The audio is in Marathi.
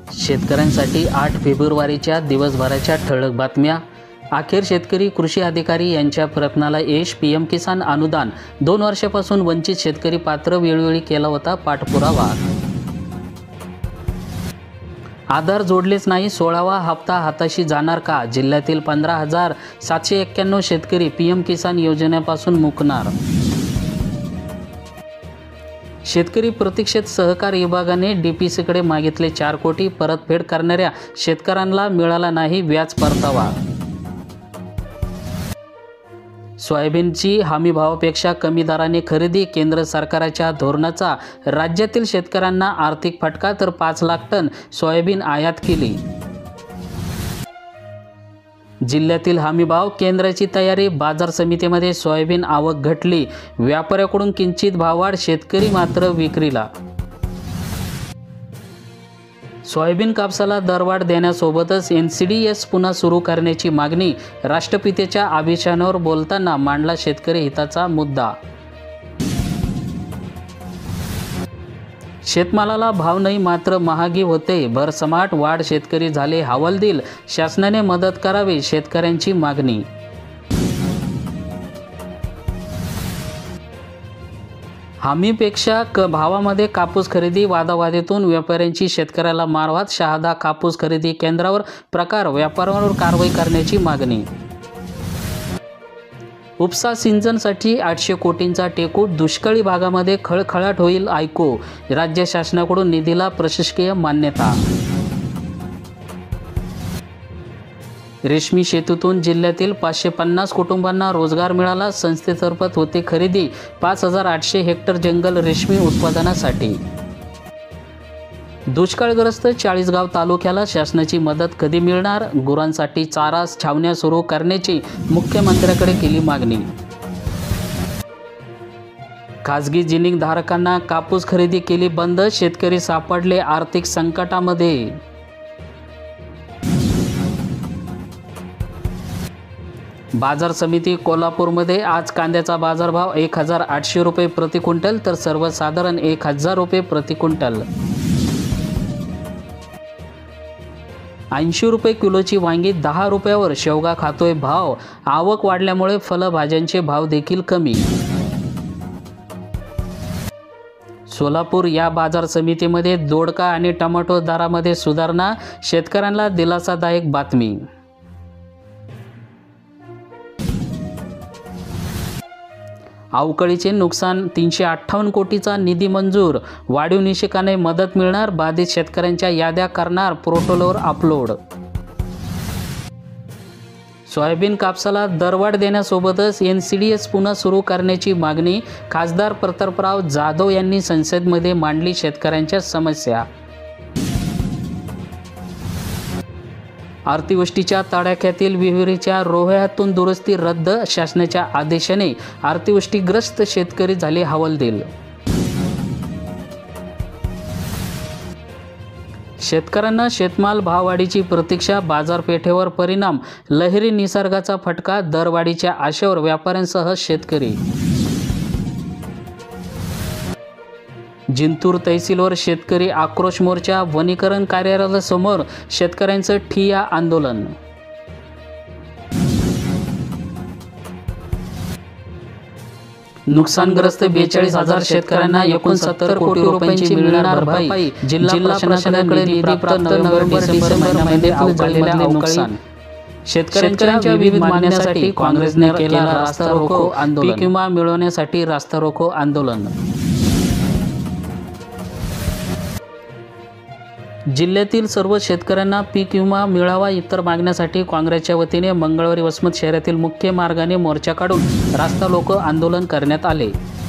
शेतकऱ्यांसाठी 8 फेब्रुवारीच्या दिवसभराच्या ठळक बातम्या। अखेर शेतकरी कृषी अधिकारी यांच्या प्रयत्नाला यश। पीएम किसान अनुदान 2 वर्षापासून वंचित शेतकरी पात्र, वेळोवेळी केला होता पाठपुरावा। आधार जोडलेच नाही, 16वा हप्ता हाताशी जाणार का? जिल्ह्यातील 15,791 शेतकरी पीएम किसान योजनेपासून मुकणार। शेतकरी प्रतीक्षेत सहकार विभागाने डीपीसीकडे मागितले 4 कोटी, परतफेड करणाऱ्या शेतकऱ्यांना मिळाला नाही व्याज परतावा। सोयाबीनची हमीभावापेक्षा कमी दराने खरेदी, केंद्र सरकारच्या धोरणाचा राज्यातील शेतकऱ्यांना आर्थिक फटका, तर 5 लाख टन सोयाबीन आयात केली। जिल्ह्यातील हमीभाव केंद्राची तयारी, बाजार समितीमध्ये सोयाबीन आवक घटली, व्यापाऱ्याकडून किंचित भाववाढ, शेतकरी मात्र विक्रीला। सोयाबीन कापसाला दरवाढ देण्यासोबतच NCDS पुन्हा सुरू करण्याची मागणी, राष्ट्रपितेच्या अभिभाषणावर बोलताना मांडला शेतकरी हिताचा मुद्दा। शेतमालाला भाव नाही मात्र महागी होते, भरसमाट वाढ, शेतकरी झाले हवालदिल, शासनाने मदत करावी, शेतकऱ्यांची मागणी। हमीपेक्षा भावामध्ये कापूस खरेदी, वादावादीतून व्यापाऱ्यांची शेतकऱ्याला मारहाण, शहादा कापूस खरेदी केंद्रावर प्रकार, व्यापाऱ्यांवर कारवाई करण्याची मागणी। उपसा सिंचनसाठी 800 कोटींचा टेकूट, दुष्काळी भागामध्ये खळखळाट होईल ऐकू, राज्य शासनाकडून निधीला प्रशासकीय मान्यता। रेशमी शेतीतून जिल्ह्यातील 550 कुटुंबांना रोजगार मिळाला, संस्थेतर्फे होते खरेदी 5,800 हेक्टर जंगल रेशमी उत्पादनासाठी। दुष्काळग्रस्त 40गाव तालुक्याला शासनाची मदत कधी मिळणार? गुरांसाठी चारा छावण्या सुरू करण्याची मुख्यमंत्र्यांकडे केली मागणी। खासगी जिनिंग धारकांना कापूस खरेदी केली बंद, शेतकरी सापडले आर्थिक संकटामध्ये। बाजार समिती कोल्हापूरमध्ये आज कांद्याचा बाजारभाव 1,800 रुपये प्रति क्विंटल, तर सर्वसाधारण 1,000 रुपये प्रति क्विंटल। 80 रुपये किलोची वांगी, 10 रुपयावर शेवगा खातोय भाव, आवक वाढल्यामुळे फळभाज्यांचे भाव देखील कमी। सोलापूर या बाजार समितीमध्ये दोडका आणि टोमॅटो दरामध्ये सुधारणा, शेतकऱ्यांना दिलासादायक बातमी। अवकाळीचे नुकसान 358 कोटीचा निधी मंजूर, वाढीव निषेकाने मदत मिळणार, बाधित शेतकऱ्यांच्या याद्या करणार पोर्टलवर अपलोड। सोयाबीन कापसाला दरवाढ देण्यासोबतच NCDS पुन्हा सुरू करण्याची मागणी, खासदार प्रतापराव जाधव यांनी संसदेमध्ये मांडली शेतकऱ्यांच्या समस्या। अतिवृष्टीच्या तडाख्यातील विहिरीच्या रोह्यातून दुरुस्ती रद्द, शासनाच्या आदेशाने अतिवृष्टीग्रस्त शेतकरी झाले हवालदिल। शेतकऱ्यांना शेतमाल भाववाढीची प्रतीक्षा, बाजारपेठेवर परिणाम, लहरी निसर्गाचा फटका, दरवाढीच्या आशेवर व्यापाऱ्यांसह शेतकरी। जिंतूर तहसीलवर शेतकरी आक्रोश मोर्चा, वनीकरण कार्यालयासमोर शेतकऱ्यांचं ठिय्या आंदोलन। नुकसानग्रस्त 42,000 शेतकऱ्यांना 69 कोटी रुपयांची मिळणार भरपाई, जिल्हा प्रशासनाकडे निधी प्राप्त, नोव्हेंबर-डिसेंबर महिन्यामध्ये अवकाळीतले नुकसान। शेतकऱ्यांच्या विविध मागण्यांसाठी काँग्रेसने केला रास्ता रोको आंदोलन, पीक विमा मिळवण्यासाठी रास्ता रोको आंदोलन। जिल्ह्यातील सर्व शेतकऱ्यांना पीक विमा मिळावा, इतर मागण्यासाठी काँग्रेसच्या वतीने मंगळवारी वसमत शहरातील मुख्य मार्गाने मोर्चा काढून रास्ता रोको आंदोलन करण्यात आले।